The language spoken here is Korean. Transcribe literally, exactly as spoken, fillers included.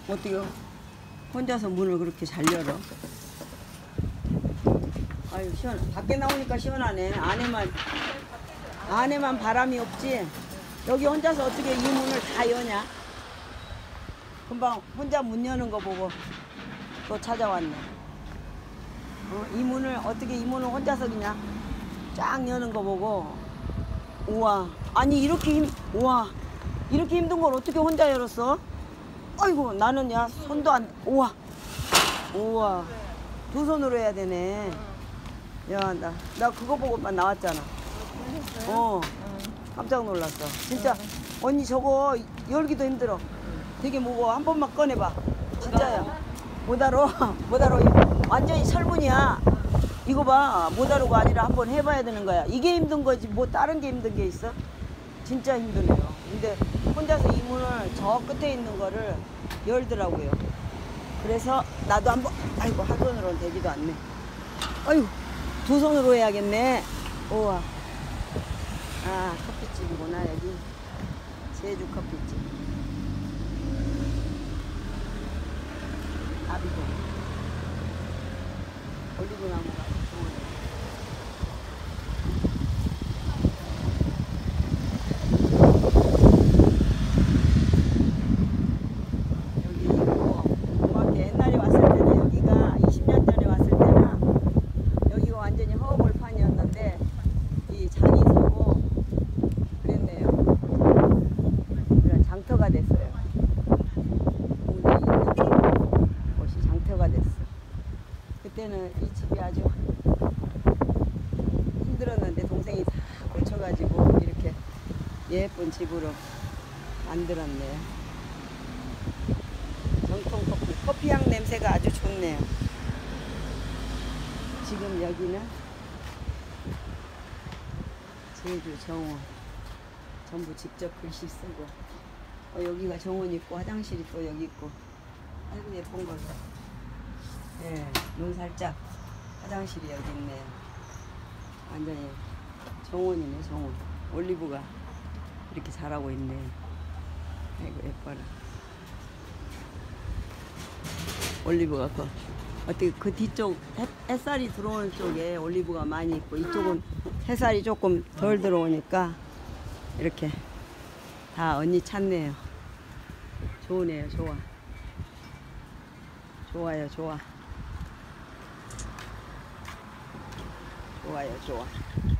어떻게 혼자서 문을 그렇게 잘 열어? 아유 시원. 밖에 나오니까 시원하네. 안에만 안에만 바람이 없지. 여기 혼자서 어떻게 이 문을 다 여냐? 금방 혼자 문 여는 거 보고 또 찾아왔네. 어, 이 문을 어떻게 이 문을 혼자서 그냥 쫙 여는 거 보고 우와. 아니 이렇게 힘 우와 이렇게 힘든 걸 어떻게 혼자 열었어? 아이고 나는 야 손도 안 우와 우와 두 손으로 해야 되네. 야 나 나 그거 보고만 나왔잖아. 어 깜짝 놀랐어 진짜. 언니 저거 열기도 힘들어. 되게 무거워. 한 번만 꺼내봐. 진짜야. 못 알아. 못 알아. 완전히 철분이야. 이거 봐. 못 알아가 아니라 한번 해봐야 되는 거야. 이게 힘든 거지 뭐 다른 게 힘든 게 있어? 진짜 힘드네요. 근데 혼자서 이 문을 저 끝에 있는 거를 열더라고요. 그래서 나도 한번 아이고 한 손으로는 되지도 않네. 아이고 두 손으로 해야겠네. 우와. 아 커피집이구나 여기. 제주 커피집. 아비고 올리브 나무가 좋으네. 여기 있고 고맙게 옛날에 왔을 때는 여기가 이십 년 전에 왔을 때는 여기가 완전히 허허벌판이었는데 이 장이 서고 그랬네요. 그런 장터가 됐어요. 곳이 장터가 됐어. 그때는 이 집이 아주 힘들었는데 동생이 다 꽂혀가지고 이렇게 예쁜 집으로 만들었네요. 정통 커피, 커피향 냄새가 아주 좋네요. 지금 여기는 제주 정원. 전부 직접 글씨 쓰고. 어, 여기가 정원 있고 화장실이 또 여기 있고. 아이고 예쁜 걸. 예, 눈 살짝 화장실이 여기 있네요. 완전히 정원이네 정원. 올리브가 이렇게 자라고 있네. 아이고 예뻐라. 올리브가 그 어떻게 그 뒤쪽 햇, 햇살이 들어오는 쪽에 올리브가 많이 있고 이쪽은 햇살이 조금 덜 들어오니까 이렇게 다 언니 찾네요. 좋으네요. 좋아. 좋아요. 좋아. 좋아요. 좋아.